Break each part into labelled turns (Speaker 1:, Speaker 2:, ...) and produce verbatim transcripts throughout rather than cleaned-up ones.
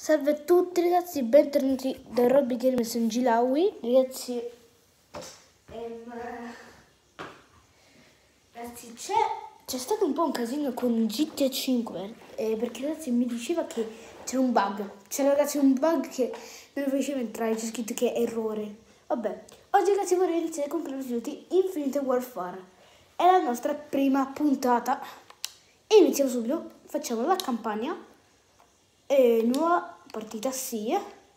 Speaker 1: Salve a tutti ragazzi, bentornati da Robby Games in Gilawi. Ragazzi, ehm, ragazzi c'è, c'è stato un po' un casino con G T A cinque eh, perché ragazzi mi diceva che c'era un bug. C'era ragazzi un bug che non riusciva a entrare, c'è scritto che è errore. Vabbè, oggi ragazzi vorrei iniziare con Call of Duty Infinite Warfare. È la nostra prima puntata. E iniziamo subito, facciamo la campagna. E nuova partita sì.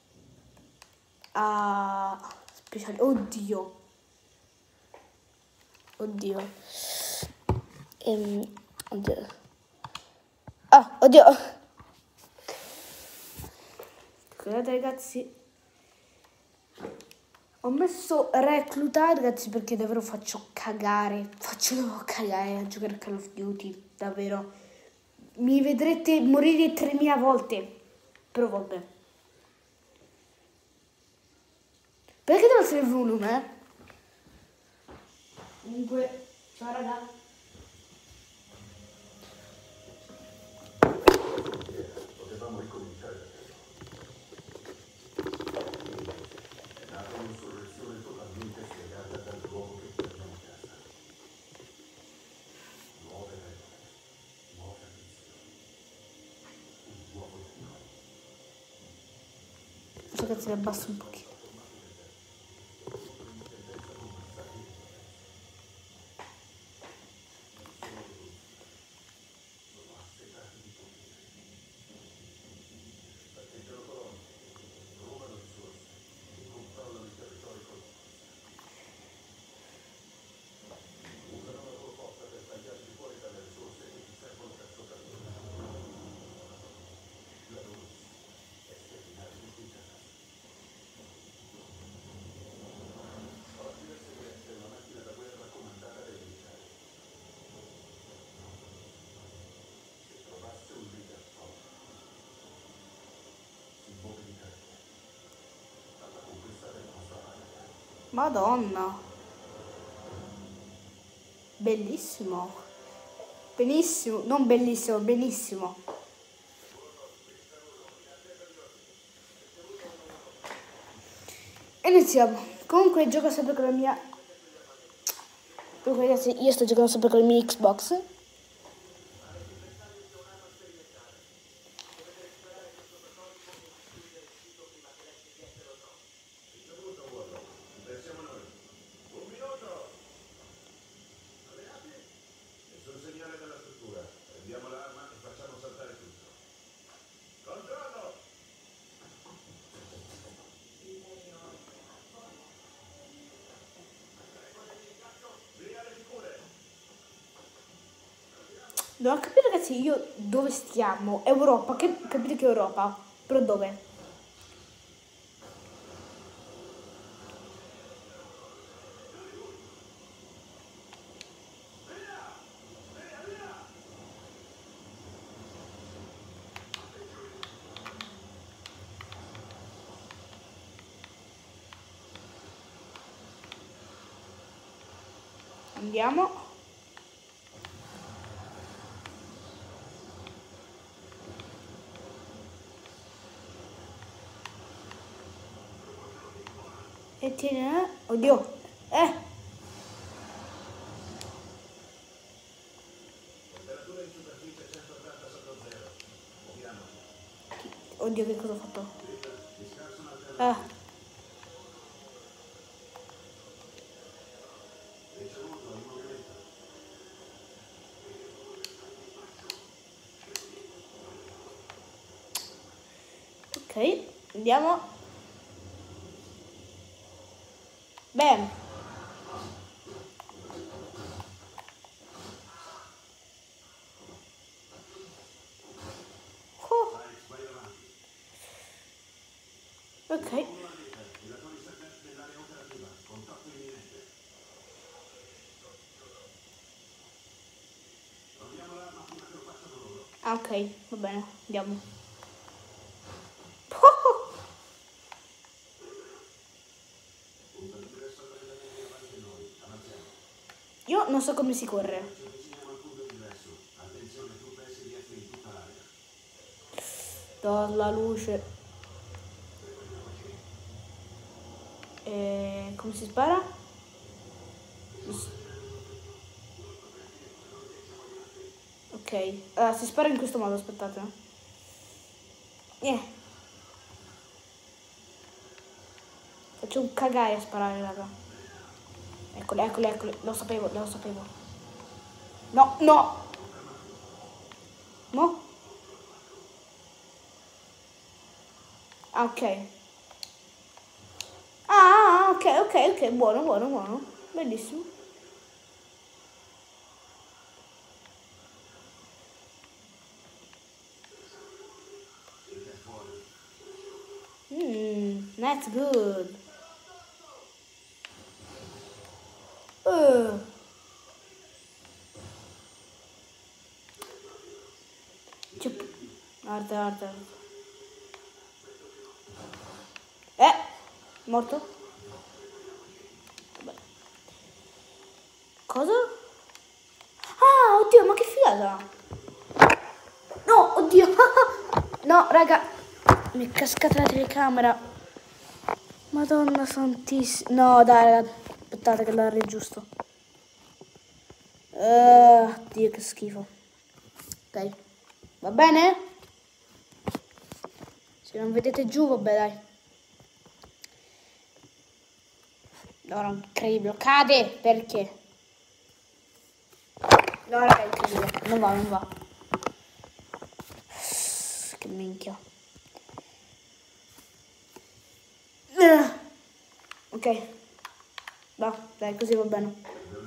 Speaker 1: Ah, speciale. Oddio. Oddio. Ehm, oddio. Ah, oddio. Scusate ragazzi. Ho messo recluta ragazzi perché davvero faccio cagare. Faccio davvero cagare a giocare a Call of Duty. Davvero. Mi vedrete morire tremila volte. Però vabbè. Perché devo essere il volume? Eh? Comunque, ciao raga.
Speaker 2: Potevamo ricominciare. È nata un'insurrezione totalmente spiegata dal luogo che torniamo a casa. Nuove regole, nuove ambizioni, un nuovo futuro.
Speaker 1: Ragazzi, le abbasso un pochino. Madonna. Bellissimo. Benissimo. Non bellissimo, benissimo. Iniziamo. Comunque gioco sempre con la mia... Comunque ragazzi, io sto giocando sempre con la mia Xbox. Devo capire ragazzi io dove stiamo. Europa, che, capite che è Europa? Però dove? Andiamo. E tiene... Oddio. Eh.
Speaker 2: Temperatura in superficie centottanta sotto zero. Muoviamoci.
Speaker 1: Oddio, che cosa ho fatto?
Speaker 2: Di scarso un'alternativa.
Speaker 1: Ah.
Speaker 2: Ricevuto in movimento.
Speaker 1: Ok, andiamo. Bene. Oh.
Speaker 2: Vai avanti.
Speaker 1: Ok.
Speaker 2: Dilatori sequestri nell'area operativa. Contatto imminente. Troviamo l'arma prima che lo facciano loro.
Speaker 1: Ah, ok, va bene, andiamo.
Speaker 2: Punto d'ingresso completamente davanti a noi. Avanziamo.
Speaker 1: Io non so come si corre.
Speaker 2: Ci avviciniamo al punto d'ingresso. Attenzione, truppe S D F in tutta l'area.
Speaker 1: Do la luce. E come si spara? Ok, allora, si spara in questo modo, aspettate. Eh. Faccio un cagare a sparare, raga. Eccole, eccole, eccole. Lo sapevo, lo sapevo. No, no! No? Ah, ok. Ah, ok, ok, ok. Buono, buono, buono. Bellissimo. Mmm, that's good. Uh. Cioè, guarda, guarda. Eh, morto? Vabbè. Cosa? Ah, oddio, ma che figata! No, oddio! No, raga, mi è cascata la telecamera. Madonna santissima. No, dai, raga. Aspettate che la giusto. Uh, Dio, che schifo. Ok, va bene? Se non vedete giù, vabbè, dai. No, non incredibile. Cade, perché? No, raga, incredibile. Non va, non va. Che minchia. Uh. Ok. Va, dai, così va bene.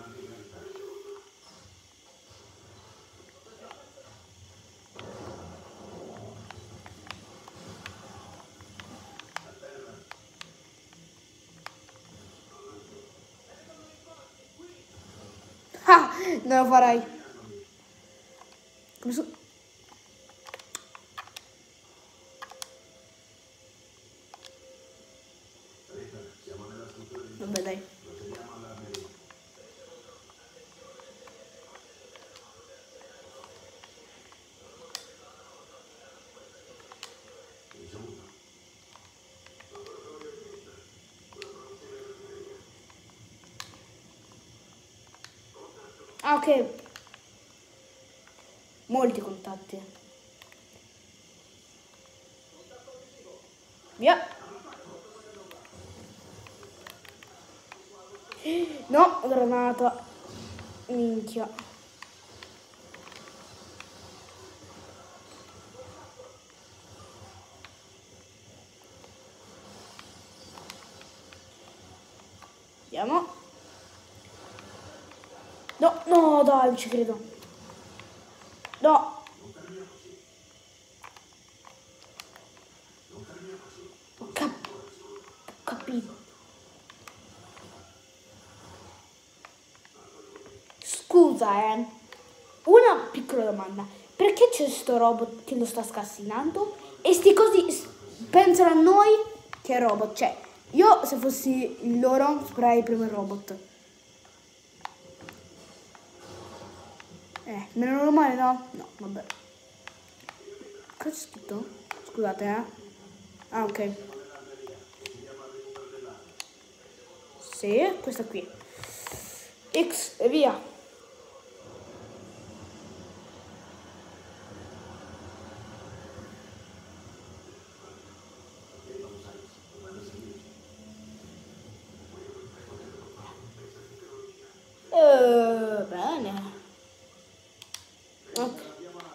Speaker 1: Ah, non lo farai. Come su... Vabbè, dai. Ah, ok. Molti contatti. Via. No, granata. Minchia. Andiamo. No, no, dai, non ci credo. No. Ho, cap ho capito. Scusa, eh. Una piccola domanda. Perché c'è sto robot che lo sta scassinando? E sti così pensano a noi che è robot. Cioè, io se fossi loro sparerei prima il robot. Eh, meno normale, no? No, vabbè. Cosa c'è scritto? Scusate, eh. Ah, ok. Sì, questa qui. X e via. Uh, bene. Ok.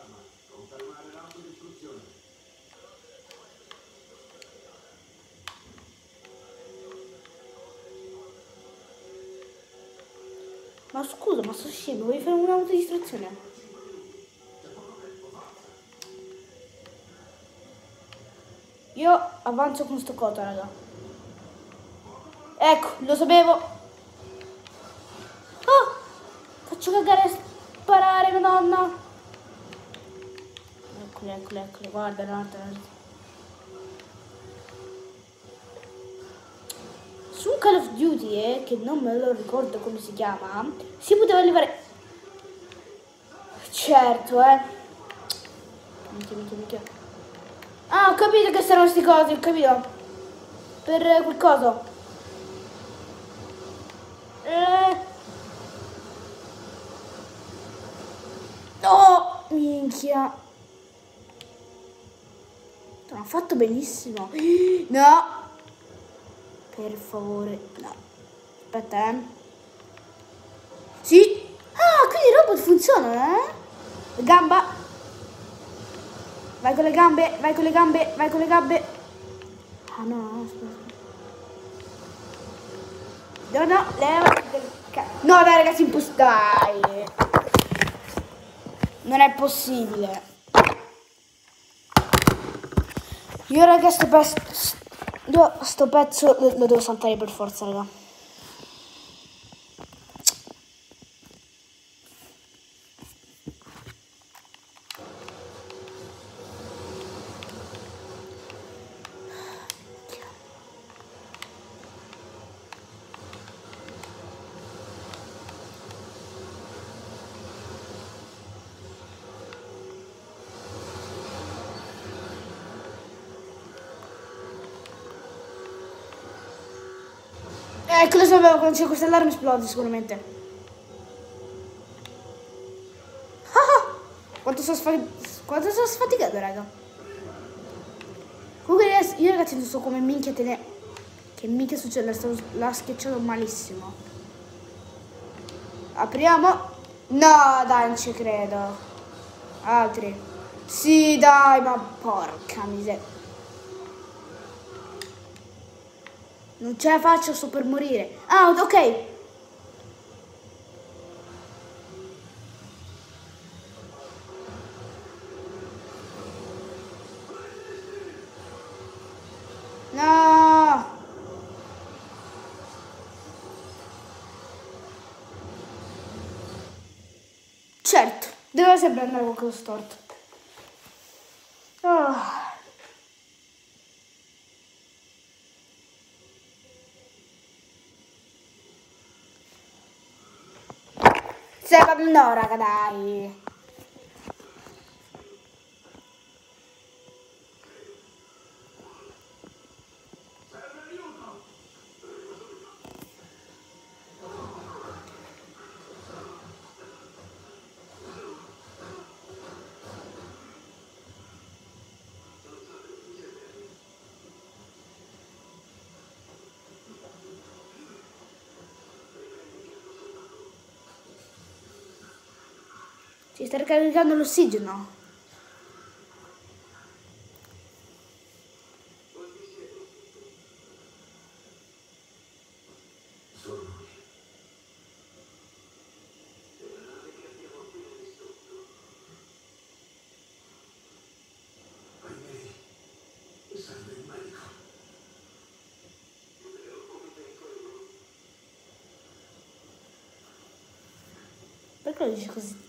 Speaker 1: Ma scusa, ma sto scemo, vuoi fare un'autodistruzione? Io avanzo con sto coto, raga. Ecco, lo sapevo. Oh, faccio cagare a sparare, madonna. Eccole, eccole, eccole, guarda, guarda. Su Call of Duty, eh, che non me lo ricordo come si chiama, si poteva levare... Certo, eh. Minchia, minchia, minchia. Ah, ho capito che saranno sti cosi, ho capito. Per quel coso. Eh. Oh, minchia. L'ha fatto benissimo. No. Per favore, no. Aspetta, eh. Sì. Ah, quindi il robot funziona, eh? Gamba. Vai con le gambe, vai con le gambe, vai con le gambe. Ah, no, no, aspetta. No, no, leva. No, dai, ragazzi, impossibile. Dai. Non è possibile. Io, raga, sto pezzo, sto pezzo lo, lo devo saltare per forza, raga. Ecco, lo sapevo, quando c'è questo allarme esplode sicuramente. Ah, quanto sono sfaticato, quanto sono sfaticato, raga. Comunque io, ragazzi, non so come minchia te ne... Che minchia succede, l'ha schiacciato malissimo. Apriamo. No, dai, non ci credo. Altri. Sì, dai, ma porca miseria. Non ce la faccio, sto per morire. Ah, ok. No. Certo, deve sempre andare qualcosa storto. Oh. No, raga, dai. Si sta ricaricando l'ossigeno. Perché lo dici così?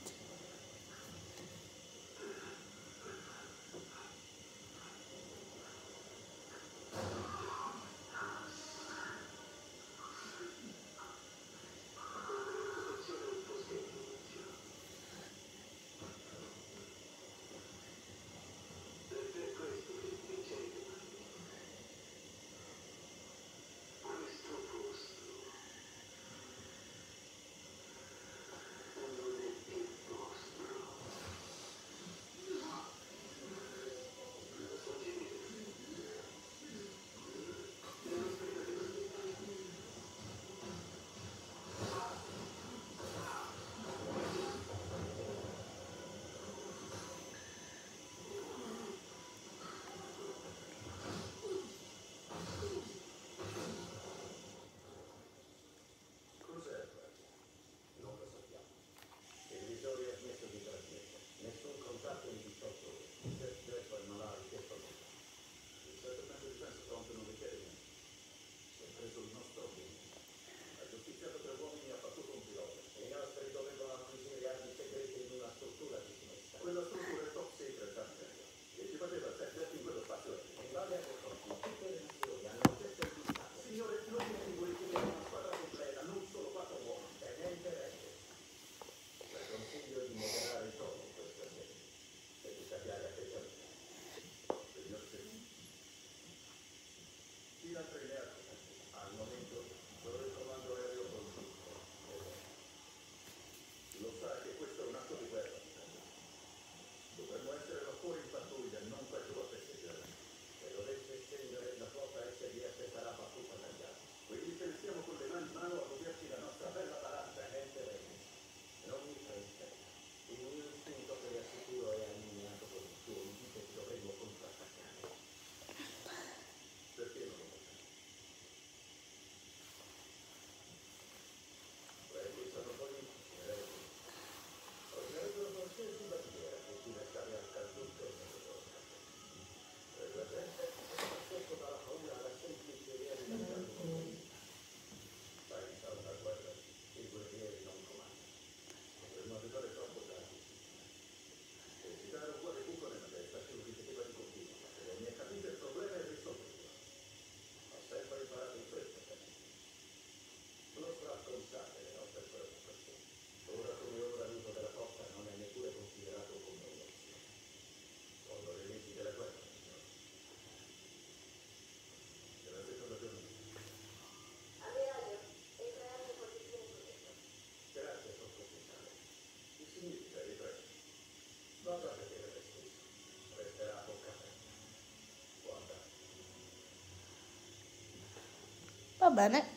Speaker 1: Va bene.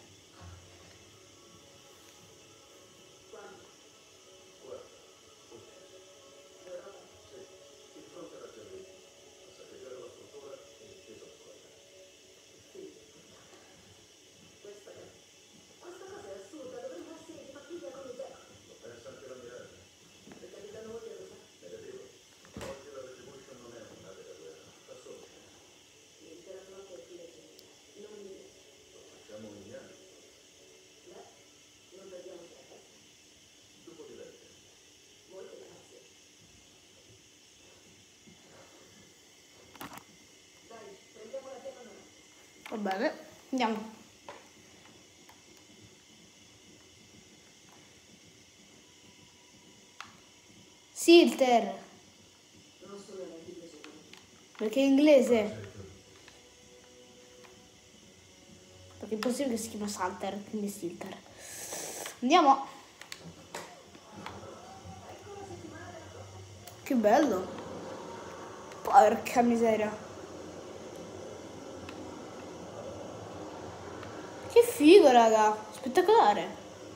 Speaker 1: Va bene, andiamo. Silter. Perché è inglese. Perché è impossibile che si chiama Salter, quindi Silter. Andiamo. Che bello. Porca miseria. Che figo, raga. Spettacolare.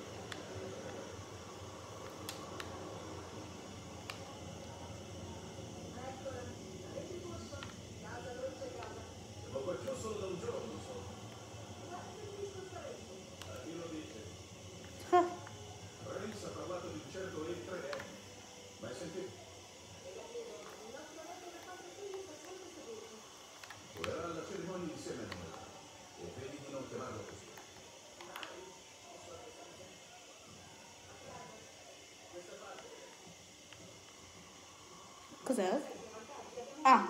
Speaker 1: Cos'è? Ah.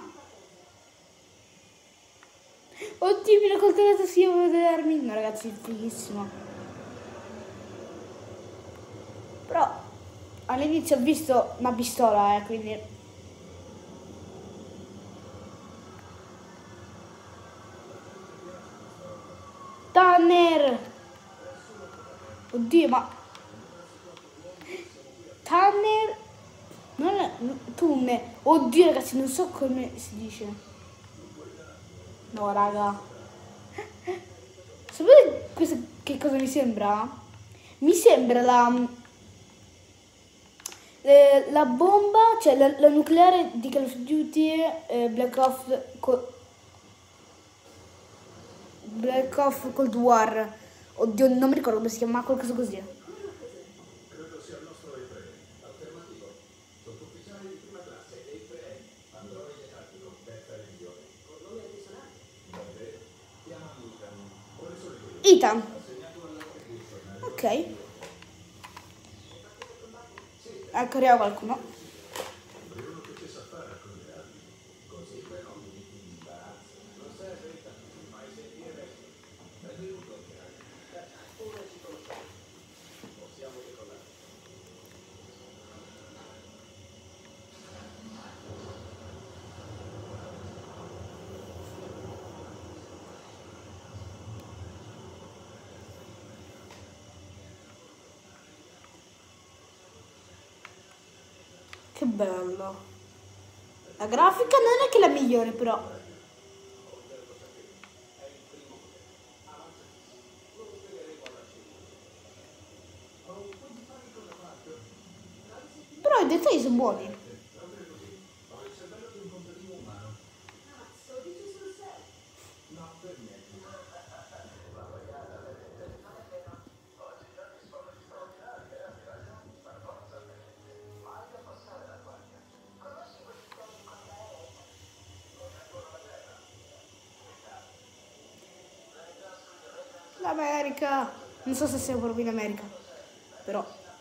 Speaker 1: Oddio, mi l'ho coltellato sia per vedermi. No, ragazzi, è fighissimo. Però all'inizio ho visto una pistola, eh, quindi... Tanner! Oddio, ma... Tanner... Non è... Tunne. Oddio, ragazzi, non so come si dice. No, raga. Sapete questo che cosa mi sembra? Mi sembra la... Eh, la bomba, cioè la, la nucleare di Call of Duty eh, Black Ops... Co Black Ops Cold War. Oddio, non mi ricordo come si chiama, qualcosa così.
Speaker 2: Credo sia il nostro Efraim. Alternativo. Sottufficiale di prima classe, Efraim. Androide tattico, terza legione. Con nome addizionale. Vabbè. Chiama Ethan. Quali sono i tuoi?
Speaker 1: Ethan.
Speaker 2: Assegnato all'Archivio.
Speaker 1: Ok. Ecco, arriva qualcuno.
Speaker 2: Bruno che ci sa fare con le armi. Così però mi metti in imbarazzo. Non serve, Ethan. Mi fai sentire. Benvenuto, Efraim. Ora ci conosciamo. Possiamo decollare.
Speaker 1: Che bello. La grafica non è che la migliore, però. Però i dettagli sono buoni. L'America. Non so se sia proprio in America, però.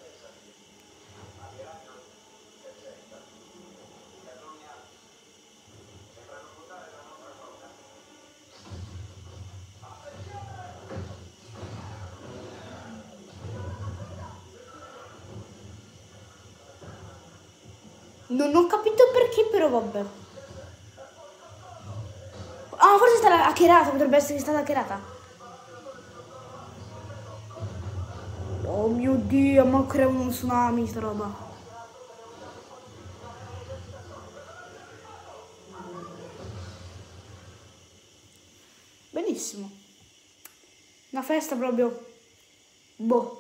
Speaker 1: Non ho capito perché, però vabbè. Ah, forse è stata hackerata, potrebbe essere stata hackerata. Oh mio Dio, ma crea uno tsunami sta roba. Benissimo. Una festa proprio. Boh.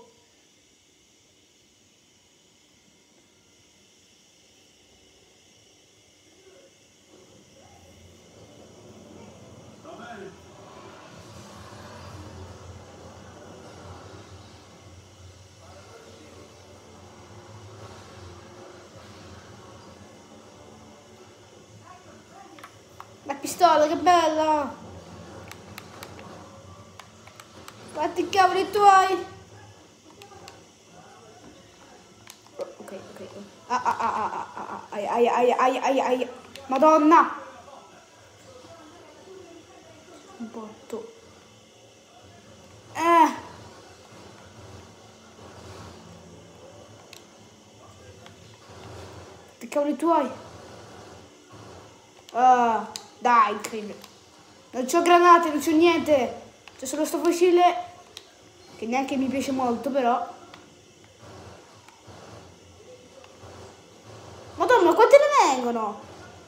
Speaker 1: La pistola, che bella! Fatti i cavoli tuoi! Oh, ok, ok. Ah, ah, ah, ah, ah, ah, ah, ai, ai, ai, ai, ai, ai. Madonna! Un botto. Eh! Fatti i cavoli tuoi! Ah, dai, incredibile. Non c'ho granate, non c'ho niente. C'è solo sto fucile che neanche mi piace molto, però. Madonna, quante ne vengono?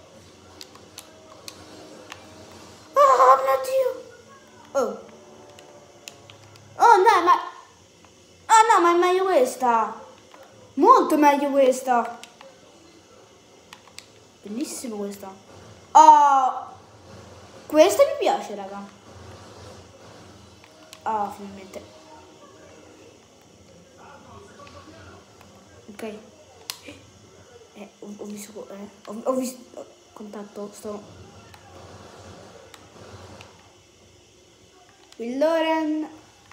Speaker 1: Oh mio Dio! Oh. Oh no, ma... Oh no, ma è meglio questa. Molto meglio questa. Bellissima questa. Oh. Questa mi piace, raga. Ah, finalmente. Ok. Eh, ho, ho visto... Eh, ho, ho visto... Contatto, sto... Will Loren.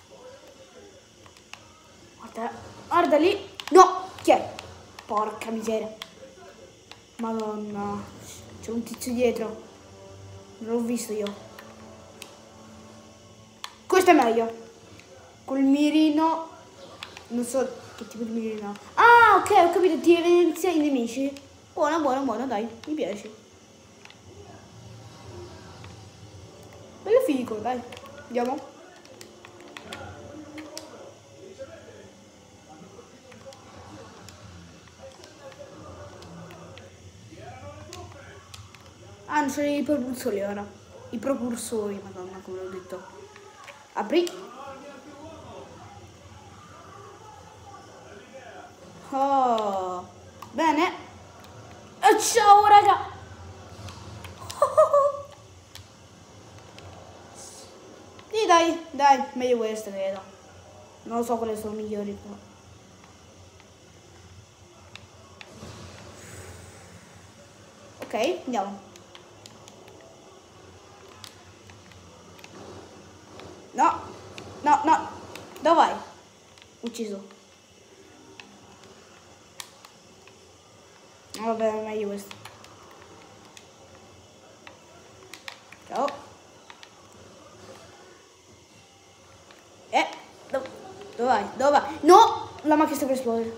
Speaker 1: Guarda, guarda lì. No, chi è? Porca miseria. Madonna. C'è un tizio dietro. Non l'ho visto io. Questo è meglio. Col mirino. Non so che tipo di mirino. Ah, ok, ho capito. Ti evidenzia i nemici. Buona, buona, buona, dai. Mi piace. Bello figo, dai. Andiamo. Ah, non sono i propulsori ora. I propulsori, madonna, come l'ho detto. Apri. Oh, bene. E ciao, raga. Sì, dai, dai, meglio questo, credo. Non lo so quali sono migliori, però. Ok, andiamo. No, no, no. Dove vai? Ucciso. Vabbè, meglio questo. Ciao. Eh, dove, dove vai? Dove vai? No! La macchina sta per esplodere.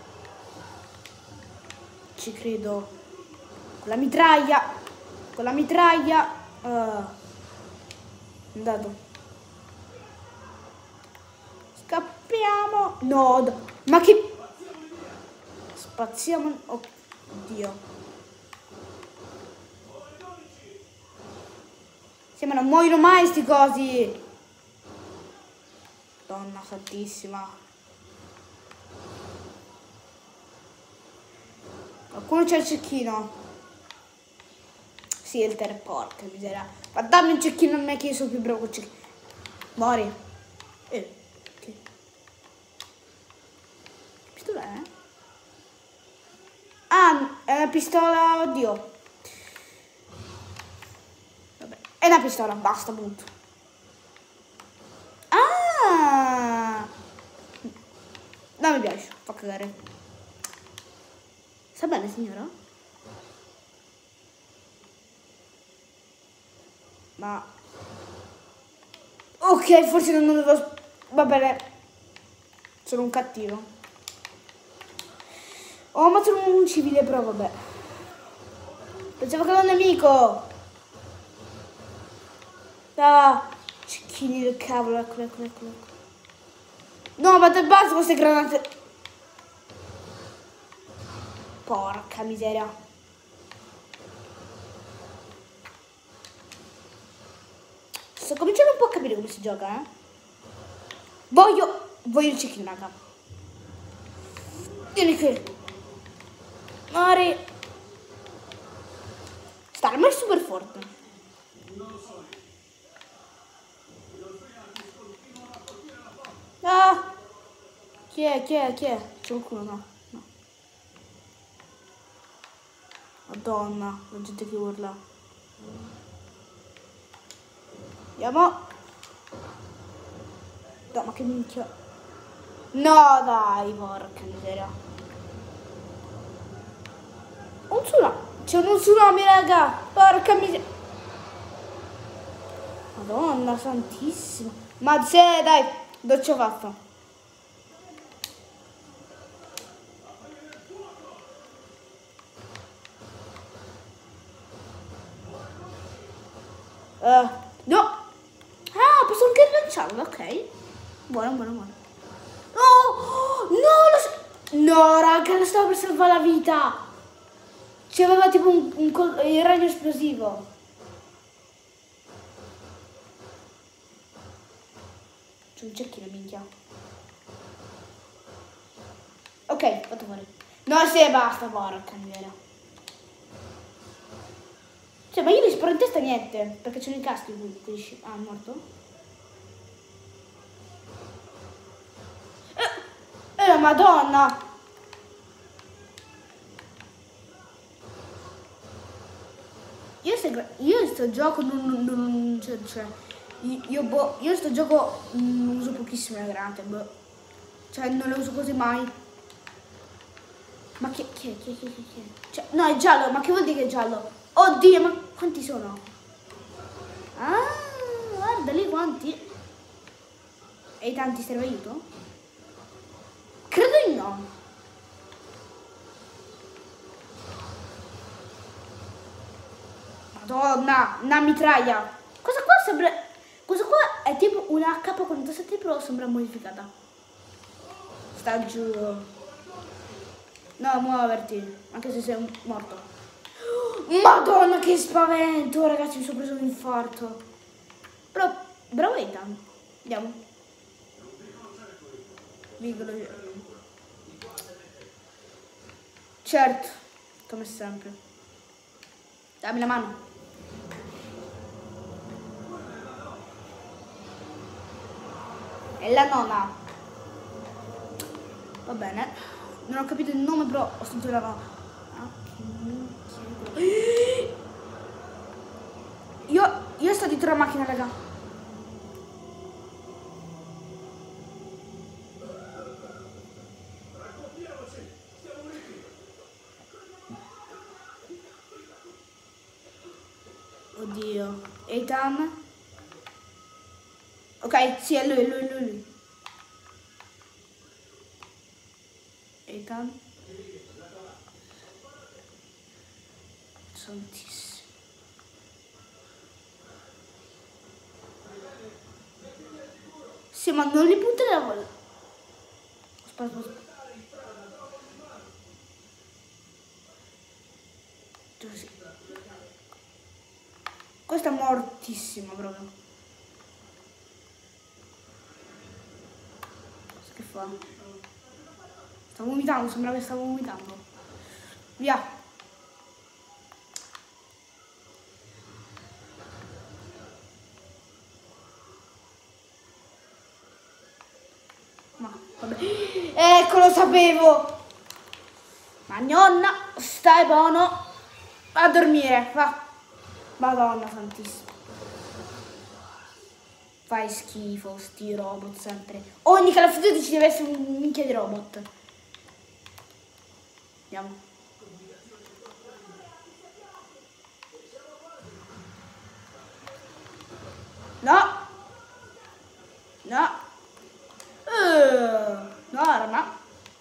Speaker 1: Ci credo. Con la mitraglia. Con la mitraglia. Uh, andato. Scappiamo. No, ma che... Spaziamo. Oddio. Sì, ma non muoiono mai sti cosi. Donna santissima. Qualcuno c'è il cecchino. Sì, il terra, porca miseria. Ma dammi un cecchino a me che io sono più bravo con il cecchino. Mori. Eh. Che pistola è? Ah, è una pistola, oddio. Vabbè, è una pistola, basta, punto. Ah! Non mi piace, fa cagare. Sta bene, signora? Ma... Ok, forse non dovevo... Va bene. Sono un cattivo. Ho ammazzato un civile, però vabbè. Pensavo che era un nemico. Ah, cecchini del cavolo, eccolo, eccolo, eccolo. No, ma te basta queste granate. Porca miseria. Sto cominciando un po' a capire come si gioca, eh. Voglio, voglio il cecchino, raga. Vieni qui. Mari. Sta arma è super forte. Ah. Chi è, chi è, chi è? C'è qualcuno, no? No. Madonna, la gente che urla. Andiamo. No, ma che minchia. No, dai, porca miseria. Un tsunami. C'è uno tsunami, raga. Porca miseria. Madonna santissima. Ma se, dai, doccia fatta. Uh, no. Ah, posso anche lanciarlo, ok. Buono, buono, buono. No, no, lo so. No, raga, lo stavo per salvare la vita. C'aveva tipo un, un, un il raggio esplosivo. C'è un cecchino, minchia. Ok, fatto fuori. No, sì, basta, porca miseria. Cioè, ma io mi sparo in testa niente, perché c'è i caschi qui. Ah, è morto? Eh, eh madonna! Io, se, io sto gioco non, non, non cioè, cioè io, io, boh, io sto gioco non uso pochissime granate, boh. Cioè non le uso quasi mai. Ma che, che, che, che, che, che? Cioè, no, è giallo, ma che vuol dire che è giallo? Oddio, ma quanti sono? Ah, guarda lì quanti. E tanti serve aiuto? Credo di no. Madonna, una mitraglia. Cosa qua sembra... Cosa qua è tipo una K quarantasette Pro, sembra modificata. Sta giù. No, muoverti, anche se sei morto. Madonna, che spavento, ragazzi, mi sono preso un infarto. Però, bravo Ethan. Andiamo. Vigolo. Certo, come sempre. Dammi la mano. È la nonna. Va bene. Non ho capito il nome, però ho sentito la nonna. Ah, che minchia. Io, io sto dietro la macchina, raga. Oddio. Ethan. Ok, sì, è lui, è lui, è lui. Ethan. Santissimo. Sì, ma non li buttare la vola. Aspetta, aspetta. Sì. Questa è mortissima proprio. Che fa? Stavo vomitando, sembrava che stavo vomitando. Via. Ma vabbè. Ecco, lo sapevo. Ma nonna, stai buono. A dormire, va. Madonna santissima. Fai schifo, sti robot sempre. Ogni Call of Duty ci deve essere un minchia di robot. Andiamo. No. No. Uh, no, arma.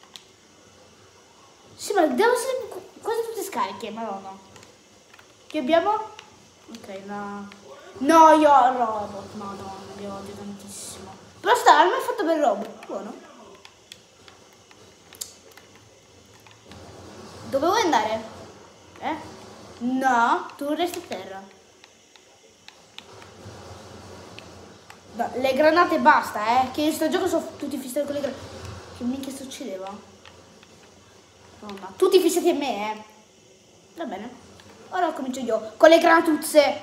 Speaker 1: Sì, ma devo essere quasi tutte scariche, madonna. Che abbiamo? Ok, no. No, io ho il robot, madonna, mi odio tantissimo. Però sta arma è fatta per il robot, buono. Dove vuoi andare? Eh? No, tu resti a terra. No, le granate basta, eh. Che in sto gioco sono tutti fissati con le granate. Che minchia succedeva? Madonna, tutti fissati a me, eh. Va bene. Ora comincio io con le granatuzze.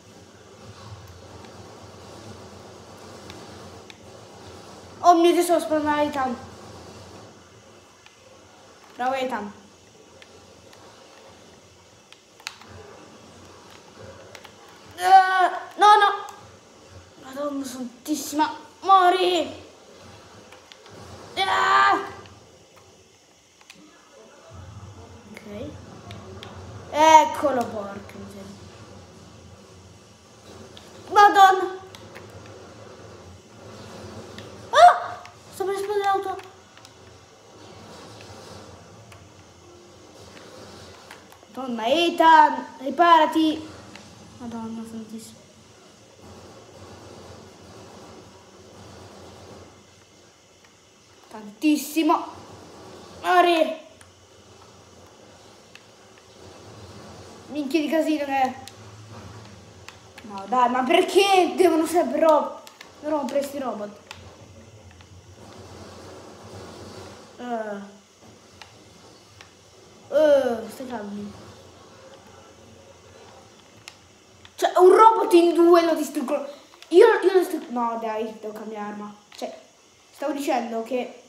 Speaker 1: Oh mio Dio, sono spawnare Ethan. Bravo Ethan. Uh, no, no. Madonna santissima. Mori. Ah. Ok. Eccolo, porca miseria. Madonna. Ah! Sto per esplodere l'auto. Madonna, Ethan, riparati. Madonna santissima. Tantissimo. Mori. Minchia di casino che è. No dai, ma perché devono sempre rob rompere sti robot? Uh. Uh, stai calmi. Cioè, un robot in due lo distruggono. Io, io lo distruggo. No dai, devo cambiare arma. Cioè, stavo dicendo che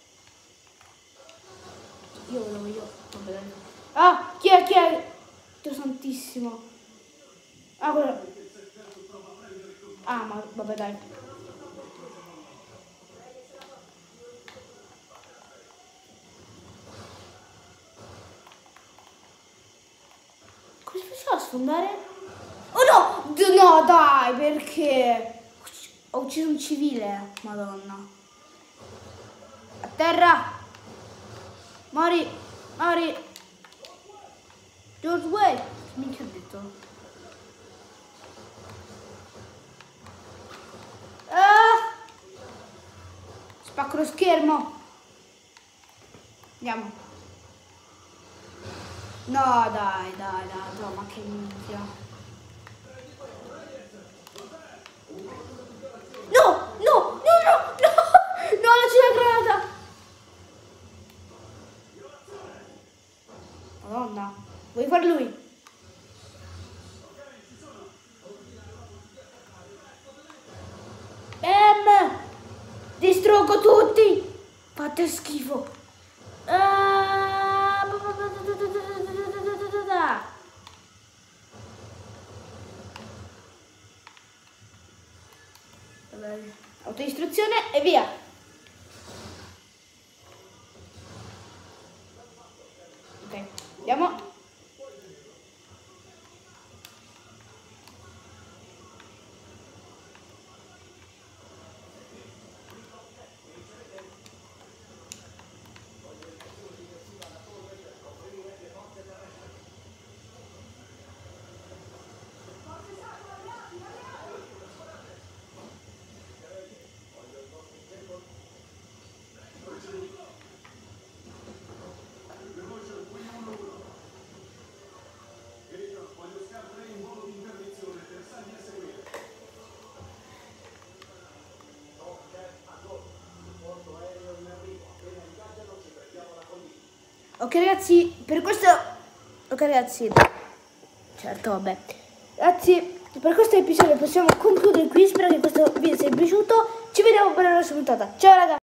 Speaker 1: io volevo io. Vabbè. Ah, chi è? Chi è? Dio santissimo. Ah, quello. Ah, ma vabbè dai. Come si faceva a sfondare? Oh no! D no, dai, perché? Ho ucciso un civile, madonna. A terra. Mori, Mori. George Way. Che minchia ho detto? Ah! Spacco lo schermo. Andiamo. No, dai, dai, dai, no, ma che minchia. No, no, no, no, no, no, non c'è la granata. Madonna, vuoi fare lui? Bam! Distruggo tutti! Fate schifo! Ah, autodistruzione e via! Ok, andiamo. Ok ragazzi, per questo... Ok ragazzi, certo vabbè. Ragazzi, per questo episodio possiamo concludere qui. Spero che questo video sia piaciuto. Ci vediamo per la prossima puntata. Ciao ragazzi.